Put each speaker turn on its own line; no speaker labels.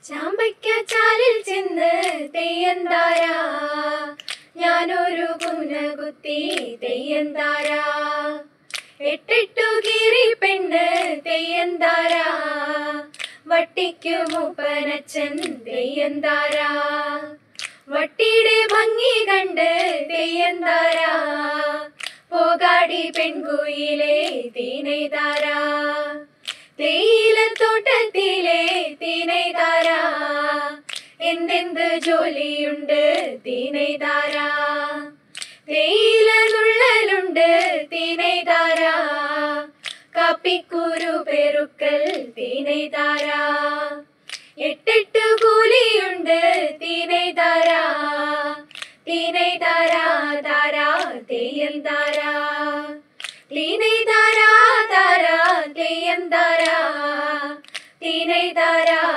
ചാമ്പയ്ക്കാച്ചാലിൽ ചെന്ന് തെയ്യന്താര ഞാനൊരു കുന്ന കുത്തി തെയ്യന്താര എട്ടെട്ടു കീറി പെണ്ണ് തെയ്യന്താര വട്ടിക്കു മൂപ്പനച്ചൻ തെയ്യന്താര വട്ടിയുടെ ഭംഗി കണ്ട് തെയ്യന്താര പോകാടി പെൺകുയിലെ തീനെയ്താര തേയിലത്തോട്ടത്തിലെ തീനെയ്താര എന്തെന്ത് ജോലിയുണ്ട് തീനെയ്താര തേയില നുള്ളലുണ്ട് തീനെയ്താര കാപ്പിക്കുരു പെറുക്കൽ തീനെയ്താര എട്ടെട്ടു കൂലിയുണ്ട് തീനെയ്താര തീനെയ്താര താര തെയ്യന്താര തീനെയ്താര താര തെയ്യന്താര തീനെയ്താര